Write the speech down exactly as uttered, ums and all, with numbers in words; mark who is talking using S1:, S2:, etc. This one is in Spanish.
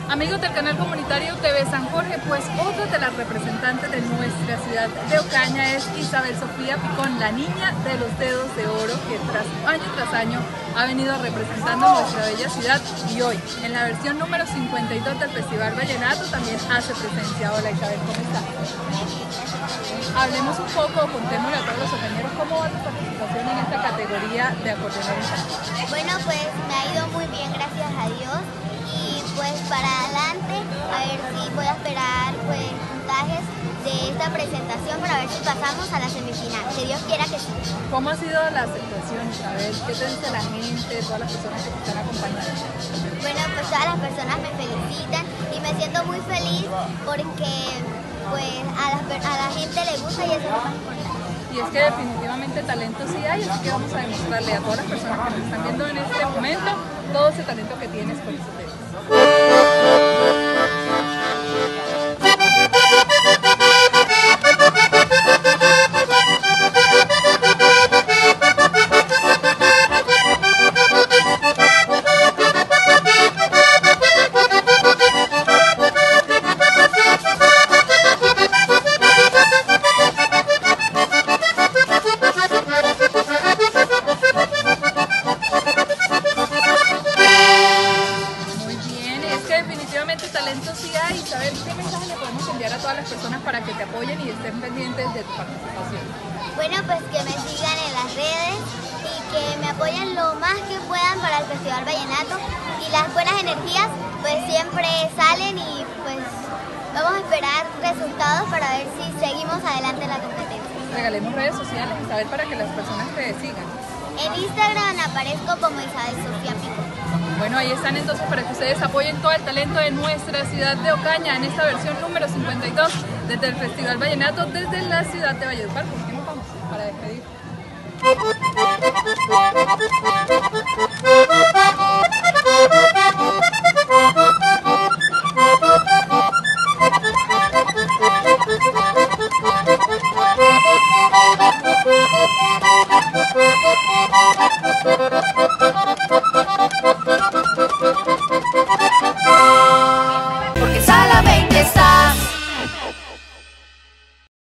S1: Amigos del canal comunitario T V San Jorge, pues otra de las representantes de nuestra ciudad de Ocaña es Isabel Sofía Picón, la niña de los dedos de oro que tras año tras año ha venido representando nuestra bella ciudad, y hoy en la versión número cincuenta y dos del Festival Vallenato también hace presencia. Hola Isabel, ¿cómo estás? Hablemos un poco, contémosle a todos los ocañeros cómo va tu participación en esta categoría de acordeonero infantil.
S2: Bueno, pues me ha ido muy bien, gracias a Dios, y pues para adelante a ver si puedo esperar pues puntajes de esta presentación para ver si pasamos a la semifinal, que Dios quiera que sí.
S1: ¿Cómo ha sido la aceptación, Isabel? ¿Qué te dice la gente, todas las personas que te están acompañando?
S2: Bueno, pues todas las personas me felicitan y me siento muy feliz porque pues a la, a la gente le gusta y eso es lo más importante.
S1: Y es que definitivamente talento sí hay, así que vamos a demostrarle a todas las personas que nos están viendo en este momento todo ese talento que tienes con esos dedos. Definitivamente talento sí hay. Isabel, ¿qué mensaje le podemos enviar a todas las personas para que te apoyen y estén pendientes de tu participación?
S2: Bueno, pues que me sigan en las redes y que me apoyen lo más que puedan para el Festival Vallenato, y las buenas energías pues siempre salen, y pues vamos a esperar resultados para ver si seguimos adelante en la competencia.
S1: Regalemos redes sociales, Isabel, para que las personas te sigan.
S2: En Instagram aparezco como Isabel Sofía Picón.
S1: Bueno, ahí están entonces para que ustedes apoyen todo el talento de nuestra ciudad de Ocaña en esta versión número cincuenta y dos desde el Festival Vallenato desde la ciudad de Valledupar. ¿Por qué nos vamos para despedir?